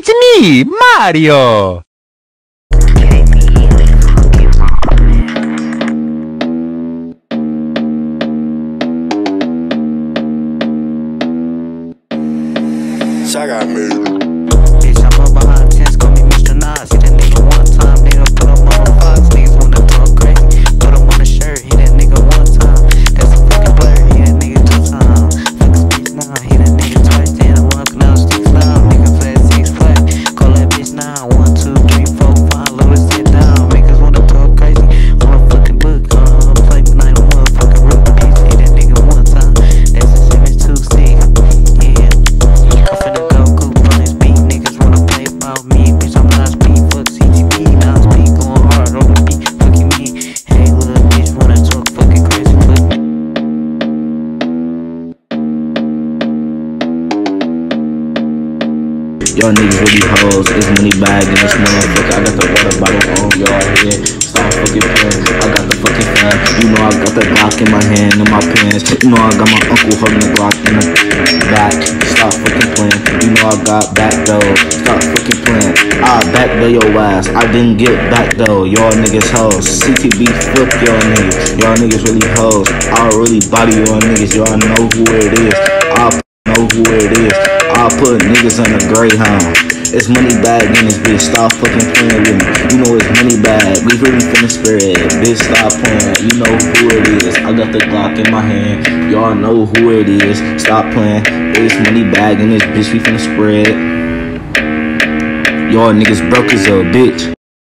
It's me, Mario! I got me. Bitch, I'm up behind tents, call me Mr. Nas. Hit that nigga one time, they don't put him on the box. Niggas wanna talk crazy, put him on the shirt. Hit that nigga one time, that's a fucking blur. Hit that nigga 2 times, fuck his bitch now. Hit that nigga twice, then I'm walking down sticks loud. Nigga flat, 6 flat, call that bitch now. 1, 2, 3, 4, 5, load it, sit down. Niggas wanna talk crazy, on a fucking book. Play me like a motherfucking rook, bitch. Hit that nigga one time, that's a 726. Yeah, I'm finna go coop on this beat. Niggas wanna play about me, bitch. I'm not speed, fuck CTP. Now I'm speed, going hard on the beat, fucking me. Hey, little bitch, wanna talk fucking crazy, fuck me. Y'all niggas really hoes, it's money bag in this motherfucker. I got the water bottle on y'all head. Stop fucking playing, I got the fucking fan. You know I got the Glock in my hand, in my pants. You know I got my uncle holding the Glock in the back. Stop fucking playing, you know I got back though. Stop fucking playing, I back though your ass. I didn't get back though, y'all niggas hoes. CTB, fuck y'all niggas. Y'all niggas really hoes. I'll really body y'all niggas, y'all know who it is. I know who it is. I'll put niggas on the Greyhound. It's money bag in this bitch. Stop fucking playing with me. You know it's money bag. We really finna spread. Bitch, stop playing. You know who it is. I got the Glock in my hand. Y'all know who it is. Stop playing. It's money bag in this bitch. We finna spread. Y'all niggas broke as a bitch.